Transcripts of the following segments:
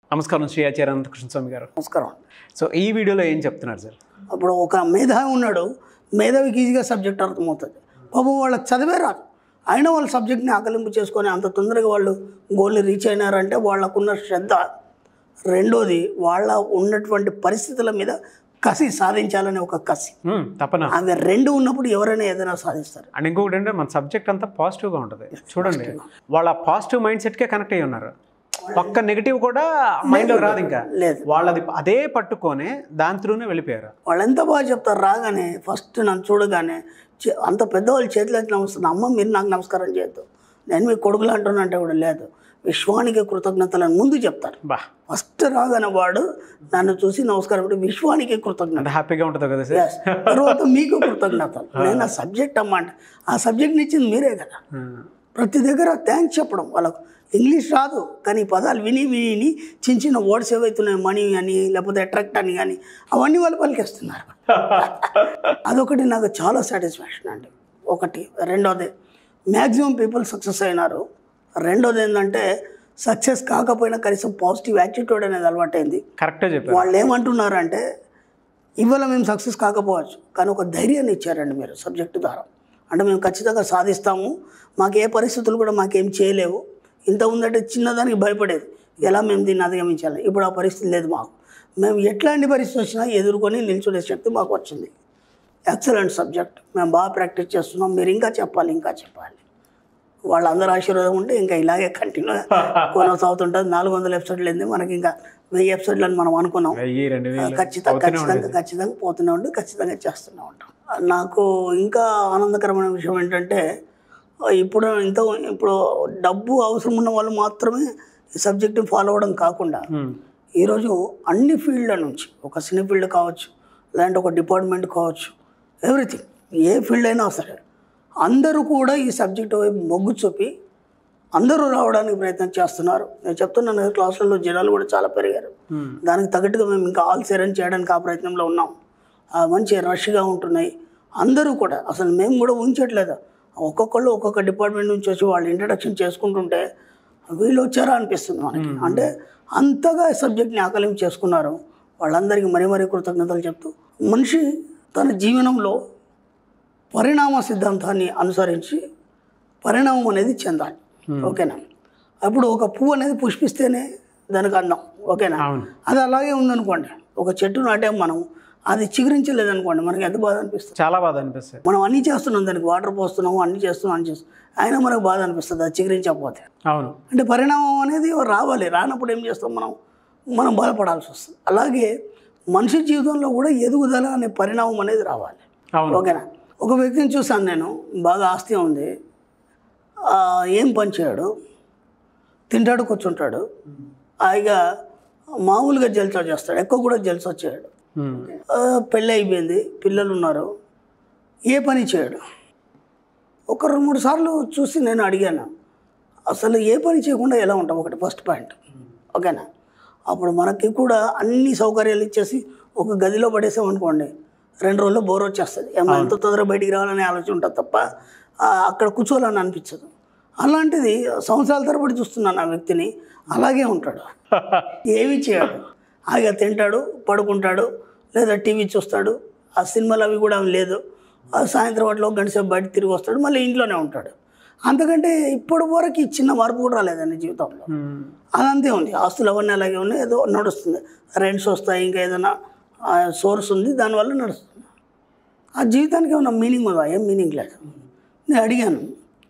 నమస్కారం శ్రీ ఆచార్య అనంత కృష్ణ స్వామి గారు. నమస్కారం. సో ఈ వీడియోలో ఏం చెప్తున్నారు సార్? అప్పుడు ఒక మేధావి ఉన్నాడు, మేధావికి ఈజీగా సబ్జెక్ట్ అర్థమవుతుంది. పాపం వాళ్ళకి చదివే రాదు, అయినా వాళ్ళ సబ్జెక్ట్ని ఆకలింపు చేసుకొని అంత తొందరగా వాళ్ళు గోల్ని రీచ్ అయినారంటే వాళ్ళకున్న శ్రద్ధ. రెండోది వాళ్ళ ఉన్నటువంటి పరిస్థితుల మీద కసి, సాధించాలనే ఒక కసి, తపన. అవి రెండు ఉన్నప్పుడు ఎవరైనా ఏదైనా సాధిస్తారు. అండ్ ఇంకొకటి అంటే మన సబ్జెక్ట్ అంతా పాజిటివ్గా ఉంటుంది. చూడండి, వాళ్ళ పాజిటివ్ మైండ్ సెట్కే కనెక్ట్ అయ్యి ఉన్నారు. ఒక్క నెగిటివ్ కూడా మైండ్లో రాదు. ఇంకా లేదు, వాళ్ళది అదే పట్టుకొని దాని త్రూనే వెళ్ళిపోయారు. వాళ్ళు ఎంత బాగా చెప్తారు. రాగానే ఫస్ట్ నన్ను చూడగానే అంత పెద్దవాళ్ళు చేతులకి నమస్కారం, అమ్మ మీరు నాకు నమస్కారం చేయొద్దు, నేను మీ కొడుకులు అంటున్నా కూడా లేదు, విశ్వానికి కృతజ్ఞతలను ముందు చెప్తారు. ఫస్ట్ రాగానే వాడు నన్ను చూసి నమస్కారం అంటే విశ్వానికి కృతజ్ఞత. హ్యాపీగా ఉంటుంది కదా సార్. తర్వాత మీకు కృతజ్ఞతలు. నేను ఆ సబ్జెక్ట్ అమ్మ అంటే ఆ సబ్జెక్ట్ని ఇచ్చింది మీరే కదా. ప్రతి దగ్గర థ్యాంక్స్ చెప్పడం. వాళ్ళకు ఇంగ్లీష్ రాదు, కానీ పదాలు విని విని చిన్న చిన్న వర్డ్స్ ఏవైతున్నాయి, మనీ అని లేకపోతే అట్రాక్ట్ అని కానీ అవన్నీ వాళ్ళు పలికేస్తున్నారు. అదొకటి నాకు చాలా సాటిస్ఫాక్షన్ అండి. ఒకటి. రెండోది, మ్యాక్సిమం పీపుల్ సక్సెస్ అయినారు. రెండోది ఏంటంటే సక్సెస్ కాకపోయినా కనీసం పాజిటివ్ యాటిట్యూడ్ అనేది అలవాటైంది. కరెక్టే చెప్పారు. వాళ్ళు ఏమంటున్నారంటే ఇవాళ మేము సక్సెస్ కాకపోవచ్చు, కానీ ఒక ధైర్యాన్ని ఇచ్చారండి మీరు సబ్జెక్టు ద్వారా. అంటే మేము ఖచ్చితంగా సాధిస్తాము, మాకు ఏ పరిస్థితులు కూడా మాకేం చేయలేవు. ఇంత ఉందంటే చిన్నదానికి భయపడేది, ఎలా మేము దీన్ని అధిగమించాలి. ఇప్పుడు ఆ పరిస్థితి లేదు మాకు. మేము ఎట్లాంటి పరిస్థితి వచ్చినా ఎదుర్కొని నిల్చునే శక్తి మాకు వచ్చింది. ఎక్సలెంట్ సబ్జెక్ట్, మేము బాగా ప్రాక్టీస్ చేస్తున్నాం, మీరు ఇంకా చెప్పాలి ఇంకా చెప్పాలి. వాళ్ళందరూ ఆశీర్వాదం ఉంటే ఇంకా ఇలాగే కంటిన్యూ కొనసాగుతుంటుంది. 400 ఎపిసోడ్లు ఏంది మనకి, ఇంకా 1000 ఎపిసోడ్లు అని మనం అనుకున్నాం. ఖచ్చితంగా పోతూనే ఉండి ఖచ్చితంగా చేస్తూనే ఉంటాం. నాకు ఇంకా ఆనందకరమైన విషయం ఏంటంటే ఇప్పుడు డబ్బు అవసరం ఉన్న వాళ్ళు మాత్రమే ఈ సబ్జెక్ట్ని ఫాలో అవ్వడం కాకుండా ఈరోజు అన్ని ఫీల్డ్ల నుంచి, ఒక సినీ ఫీల్డ్ కావచ్చు, లేదంటే ఒక డిపార్ట్మెంట్ కావచ్చు, ఎవ్రీథింగ్, ఏ ఫీల్డ్ అయినా సరే అందరూ కూడా ఈ సబ్జెక్ట్ వైపు మొగ్గు చూపి అందరూ రావడానికి ప్రయత్నం చేస్తున్నారు. నేను చెప్తున్నాను, క్లాసులలో జనాలు కూడా చాలా పెరిగారు. దానికి తగ్గట్టుగా మేము ఇంకా ఆల్ సేరన్ చేయడానికి ఆ ప్రయత్నంలో ఉన్నాం. మంచి రష్గా ఉంటున్నాయి అందరూ కూడా. అసలు మేము కూడా ఊహించట్లేదు, ఒక్కొక్కళ్ళు ఒక్కొక్క డిపార్ట్మెంట్ నుంచి వచ్చి వాళ్ళు ఇంట్రడక్షన్ చేసుకుంటుంటే వీళ్ళు వచ్చారా అనిపిస్తుంది మనకి. అంటే అంతగా సబ్జెక్ట్ని ఆకలింపు చేసుకున్నారు. వాళ్ళందరికీ మరీ కృతజ్ఞతలు చెప్తూ, మనిషి తన జీవనంలో పరిణామ సిద్ధాంతాన్ని అనుసరించి పరిణామం అనేది చెందాలి. ఓకేనా? అప్పుడు ఒక పువ్వు అనేది పుష్పిస్తేనే దానికి అందం. ఓకేనా? అది అలాగే ఉందనుకోండి, ఒక చెట్టు నాటాం మనం, అది చిగురించలేదనుకోండి, మనకి ఎంత బాధ అనిపిస్తుంది. చాలా బాధ అనిపిస్తుంది. మనం అన్నీ చేస్తున్నాం, దానికి వాటర్ పోస్తున్నాము, అన్నీ చేస్తున్నాం, అయినా మనకు బాధ అనిపిస్తుంది అది చిగురించకపోతే. అవును. అంటే పరిణామం అనేది రావాలి. రానప్పుడు ఏం చేస్తాం, మనం బాధపడాల్సి వస్తుంది. అలాగే మనిషి జీవితంలో కూడా ఎదుగుదల అనే పరిణామం అనేది రావాలి. ఓకేనా? ఒక వ్యక్తిని చూసాను నేను, బాగా ఆస్తి ఉంది, ఏం పని చేయడు, తింటాడు కూర్చుంటాడు, హాయిగా మామూలుగా జల్సా చేస్తాడు, ఎక్కువ కూడా జల్సా చేయడు. పెళ్ళి అయిపోయింది, పిల్లలు ఉన్నారు, ఏ పని చేయడు. ఒక 2-3 సార్లు చూసి నేను అడిగాను, అసలు ఏ పని చేయకుండా ఎలా ఉంటాం? ఒకటి ఫస్ట్ పాయింట్. ఓకేనా? అప్పుడు మనకి కూడా అన్ని సౌకర్యాలు ఇచ్చేసి ఒక గదిలో పడేసామనుకోండి, 2 రోజుల్లో బోర్ వచ్చేస్తుంది. ఎంత తొందరగా బయటికి రావాలనే ఆలోచన ఉంటుంది తప్ప అక్కడ కూర్చోవాలని అనిపించదు. అలాంటిది సంవత్సరాల తరబడి చూస్తున్నాను ఆ వ్యక్తిని, అలాగే ఉంటాడు, ఏమీ చేయడు, హాయిగా తింటాడు, పడుకుంటాడు, లేదా టీవీ చూస్తాడు. ఆ సినిమాలు అవి కూడా లేదు. సాయంత్రం వాటిలో గంటసేపు బయట తిరిగి వస్తాడు, మళ్ళీ ఇంట్లోనే ఉంటాడు. అంతకంటే ఇప్పటి వరకు చిన్న మార్పు కూడా రాలేదండి జీవితంలో. అదంతే ఉంది. ఆస్తులు అవన్నీ అలాగే ఉన్నాయి, ఏదో నడుస్తుంది, రెంట్స్ వస్తాయి, ఇంకా ఏదైనా సోర్స్ ఉంది, దానివల్ల నడుస్తుంది. ఆ జీవితానికి ఏమన్నా మీనింగ్ ఉందా? ఏం మీనింగ్ లేదు. నేను అడిగాను,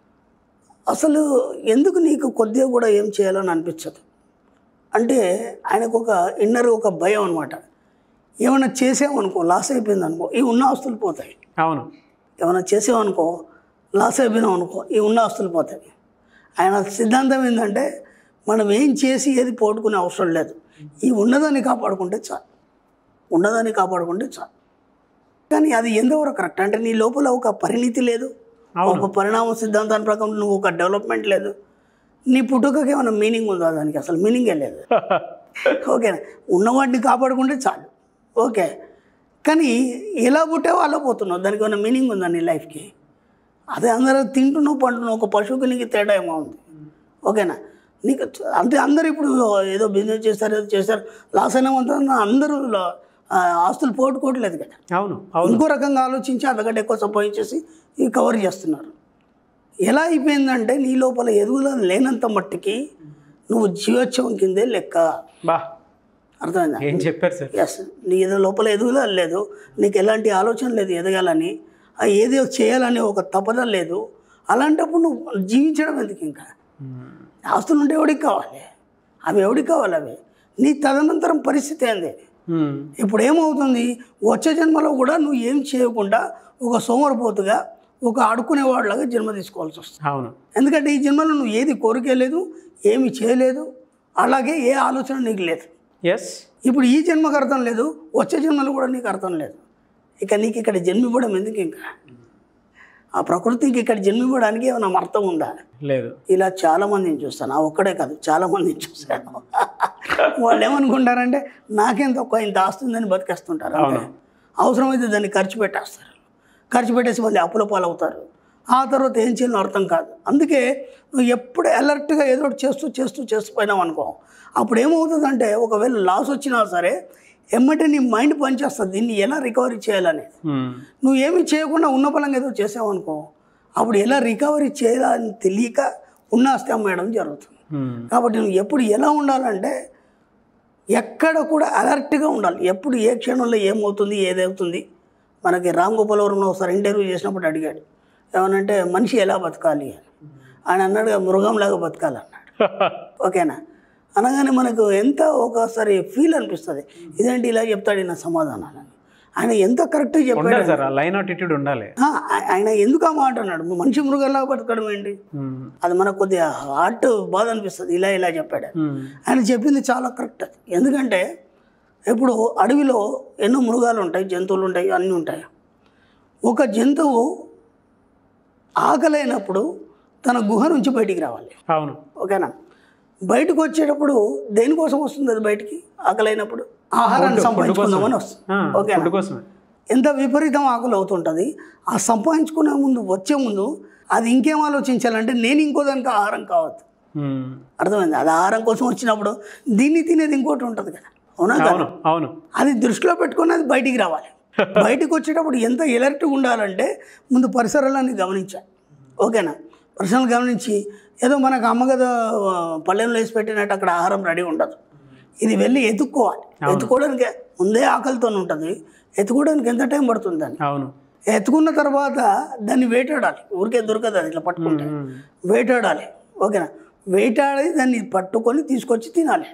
అసలు ఎందుకు నీకు కొద్దిగా కూడా ఏం చేయాలని అనిపించదు అంటే, ఆయనకు ఒక ఇన్నర్ ఒక భయం అనమాట. ఏమైనా చేసామనుకో, లాస్ అయిపోయింది అనుకో, ఈ ఉన్న ఆస్తులు పోతాయి. అవును. ఏమైనా చేసామనుకో, లాస్ అయిపోయినాం అనుకో, ఈ ఉన్న ఆస్తులు పోతాయి. ఆయన సిద్ధాంతం ఏంటంటే, మనం ఏం చేసి ఏది పోగొట్టుకునే అవసరం లేదు, ఈ ఉన్నదాన్ని కాపాడుకుంటే చాలు, ఉన్నదాన్ని కాపాడుకుంటే చాలు. కానీ అది ఎంతవరకు కరెక్ట్ అంటే, నీ లోపల ఒక పరిణితి లేదు, ఒక పరిణామ సిద్ధాంతాన్ని ప్రకారం నువ్వు ఒక డెవలప్మెంట్ లేదు. నీ పుట్టుకకి ఏమైనా మీనింగ్ ఉందా? దానికి అసలు మీనింగే లేదు. ఓకేనా? ఉన్నవాటిని కాపాడుకుంటే చాలు. ఓకే, కానీ ఎలా పుట్టావో అలా పోతున్నావు, దానికి ఏమైనా మీనింగ్ ఉందా నీ లైఫ్కి? అదే అందరూ తింటున్నావు, పంటున్నావు, ఒక పశువుకి నీకు తేడా ఏమో ఉంది. ఓకేనా? నీకు అంటే అందరూ ఇప్పుడు ఏదో బిజినెస్ చేస్తారు, ఏదో చేస్తారు, లాస్ అయినా అందరూ ఆస్తులు పోగొట్టుకోవట్లేదు కదా. అవును. ఇంకో రకంగా ఆలోచించి అంతకంటే ఎక్కువ సంపాదించేసి ఇవి కవర్ చేస్తున్నారు. ఎలా అయిపోయిందంటే నీ లోపల ఎదుగుదల లేనంత మట్టికి నువ్వు జీవోత్సవం కిందే లెక్క. అర్థమైందా? ఏం చెప్పారు సార్? ఎస్, నీ లోపల ఎదుగుదల లేదు, నీకు ఎలాంటి ఆలోచన లేదు ఎదగాలని, ఏదో చేయాలని ఒక తపన లేదు. అలాంటప్పుడు నువ్వు జీవించడం ఎందుకు? ఇంకా ఆస్తులు ఉంటే ఎవడికి కావాలి? అవి ఎవడికి కావాలి? అవి నీ తదనంతరం పరిస్థితి ఏంది? ఇప్పుడు ఏమవుతుంది, వచ్చే జన్మలో కూడా నువ్వు ఏం చేయకుండా ఒక సోమరిపోతుగా ఒక ఆడుకునేవాడిలాగా జన్మ తీసుకోవాల్సి వస్తుంది. అవును. ఎందుకంటే ఈ జన్మలో నువ్వు ఏది కోరికేలేదు, ఏమి చేయలేదు, అలాగే ఏ ఆలోచన నీకు లేదు. ఎస్. ఇప్పుడు ఈ జన్మకు అర్థం లేదు, వచ్చే జన్మలో కూడా నీకు అర్థం లేదు. ఇక నీకు ఇక్కడ జన్మివ్వడం ఎందుకు? ఇంకా ఆ ప్రకృతికి ఇక్కడ జన్మివ్వడానికి ఏమైనా అర్థం ఉందా? లేదు. ఇలా చాలామందిని చూస్తాను, ఆ ఒక్కడే కాదు చాలామందిని చూశాను. వాళ్ళు ఏమనుకుంటారంటే నాకేం తక్కువ, ఇంత ఆస్తుందని బతికేస్తుంటారు. అవసరమైతే దాన్ని ఖర్చు పెట్టేస్తారు, ఖర్చు పెట్టేసి మళ్ళీ అప్పుల పాలవుతారు. ఆ తర్వాత ఏం చేయాలో అర్థం కాదు. అందుకే నువ్వు ఎప్పుడు అలర్ట్గా ఏదో ఒకటి చేస్తూ పోయినావు అనుకో, అప్పుడు ఏమవుతుందంటే ఒకవేళ లాస్ వచ్చినా సరే ఎమ్మటే నీ మైండ్ పనిచేస్తుంది దీన్ని ఎలా రికవరీ చేయాలనేది. నువ్వు ఏమి చేయకుండా ఉన్న పలంగా ఏదో చేసావు అనుకో, అప్పుడు ఎలా రికవరీ చేయాలని తెలియక ఉన్న ఆస్తి అమ్మేయడం జరుగుతుంది. కాబట్టి నువ్వు ఎప్పుడు ఎలా ఉండాలంటే ఎక్కడ కూడా అలర్ట్గా ఉండాలి. ఎప్పుడు ఏ క్షణంలో ఏమవుతుంది ఏదవుతుంది. మనకి రామ్ గోపాల్ వర్మ ఒకసారి ఇంటర్వ్యూ చేసినప్పుడు అడిగాడు, ఏమనంటే మనిషి ఎలా బతకాలి అని. ఆయన అన్నాడు మృగంలాగా బతకాలన్నాడు. ఓకేనా? అనగానే మనకు ఎంత ఒకసారి ఫీల్ అనిపిస్తుంది, ఇదేంటి ఇలా చెప్తాడు నా సమాధానాలని. ఆయన ఎంత కరెక్ట్గా చెప్పాడు సార్. లైన్ ఆటిట్యూడ్ ఉండాలి. ఆయన ఎందుకు ఆ మాట అన్నాడు, మనిషి మృగంలాగా బతకడం ఏంటి? అది మనకు కొద్దిగా హార్ట్ బాధ అనిపిస్తుంది. ఇలా చెప్పాడు. ఆయన చెప్పింది చాలా కరెక్ట్. ఎందుకంటే ఇప్పుడు అడవిలో ఎన్నో మృగాలు ఉంటాయి, జంతువులు ఉంటాయి, అన్నీ ఉంటాయి. ఒక జంతువు ఆకలైనప్పుడు తన గుహ నుంచి బయటికి రావాలి. అవును. ఓకేనా? బయటకు వచ్చేటప్పుడు దేనికోసం వస్తుంది అది బయటికి? ఆకలైనప్పుడు ఆహారాన్ని సంపాదించుకుందామని వస్తుంది. ఓకేనా? ఎంత విపరీతం ఆకలి అవుతుంటుంది. ఆ సంపాదించుకునే ముందు వచ్చే ముందు అది ఇంకేం ఆలోచించాలంటే నేను ఇంకో దానికి ఆహారం కావద్దు. అర్థమైంది? అది ఆహారం కోసం వచ్చినప్పుడు దీన్ని తినేది ఇంకోటి ఉంటుంది కదా. అవునా? అవును. అది దృష్టిలో పెట్టుకుని అది బయటికి రావాలి. బయటకు వచ్చేటప్పుడు ఎంత ఎలర్ట్గా ఉండాలంటే ముందు పరిసరాలన్నీ గమనించాలి. ఓకేనా? పరిసరాలు గమనించి ఏదో మనకు అమ్మగద పళ్ళెంలో వేసి పెట్టినట్టు అక్కడ ఆహారం రెడీ ఉండదు. ఇది వెళ్ళి ఎత్తుక్కోవాలి. ఎత్తుకోవడానికి ముందే ఆకలితో ఉంటుంది, ఎత్తుకోవడానికి ఎంత టైం పడుతుంది దాన్ని. అవును. ఎత్తుకున్న తర్వాత దాన్ని వేటాడాలి. ఊరికే దొరకదు అది ఇట్లా పట్టుకుంటే, వేటాడాలి. ఓకేనా? వేటాడి దాన్ని పట్టుకొని తీసుకొచ్చి తినాలి.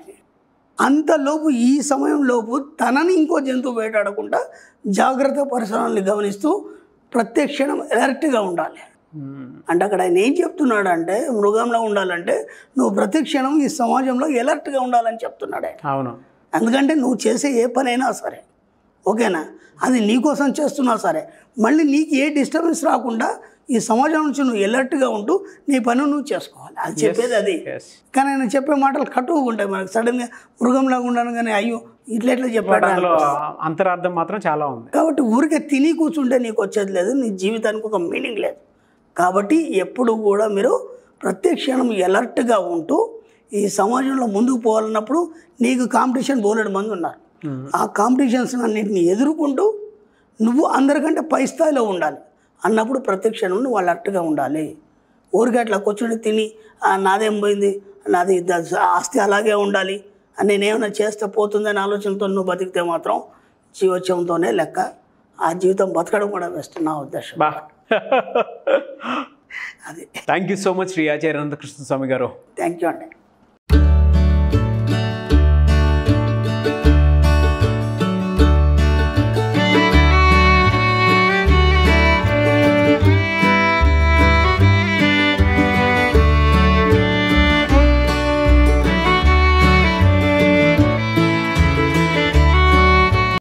అంతలోపు ఈ సమయంలోపు తనని ఇంకో జంతువు వేటాడకుండా జాగ్రత్త పరిసరాలను గమనిస్తూ ప్రత్యక్షణం అలర్ట్గా ఉండాలి. అంటే అక్కడ ఆయన ఏం చెప్తున్నాడు అంటే మృగంలో ఉండాలంటే నువ్వు ప్రతిక్షణం ఈ సమాజంలో ఎలర్ట్గా ఉండాలని చెప్తున్నాడు ఆయన. అవును. ఎందుకంటే నువ్వు చేసే ఏ పనైనా సరే, ఓకేనా, అది నీకోసం చేస్తున్నా సరే మళ్ళీ నీకు ఏ డిస్టర్బెన్స్ రాకుండా ఈ సమాజం నుంచి నువ్వు ఎలర్ట్గా ఉంటూ నీ పని నువ్వు చేసుకోవాలి. అది చెప్పేది అది. కానీ ఆయన చెప్పే మాటలు కట్టుగా ఉంటాయి. మనకు సడన్గా మృగంలాగా ఉండాలి కానీ అయ్యో ఇట్లా చెప్పాడు, అంతరార్థం మాత్రం చాలా ఉంది. కాబట్టి ఊరికే తిని కూర్చుంటే నీకు వచ్చేది లేదు, నీ జీవితానికి ఒక మీనింగ్ లేదు. కాబట్టి ఎప్పుడు కూడా మీరు ప్రత్యక్షణం ఎలర్ట్గా ఉంటూ ఈ సమాజంలో ముందుకు పోవాలన్నప్పుడు నీకు కాంపిటీషన్ బోలెడు మంది ఉన్నారు. ఆ కాంపిటీషన్స్ అన్నింటినీ ఎదుర్కొంటూ నువ్వు అందరికంటే పై స్థాయిలో ఉండాలి అన్నప్పుడు ప్రత్యక్షణం నువ్వు అలర్ట్గా ఉండాలి. ఊరికే అట్లా కూర్చొని తిని నాదేం పోయింది, నాది ఆస్తి అలాగే ఉండాలి, నేనేమైనా చేస్తే పోతుందని ఆలోచనతో నువ్వు బతికితే మాత్రం జీవోత్సవంతోనే లెక్క. ఆ జీవితం బతకడం కూడా బెస్ట్ నా ఉద్దేశం. అది. Thank you so much Shri Acharya Anantha Krishna Swamy గారు. థ్యాంక్ యూ అండి.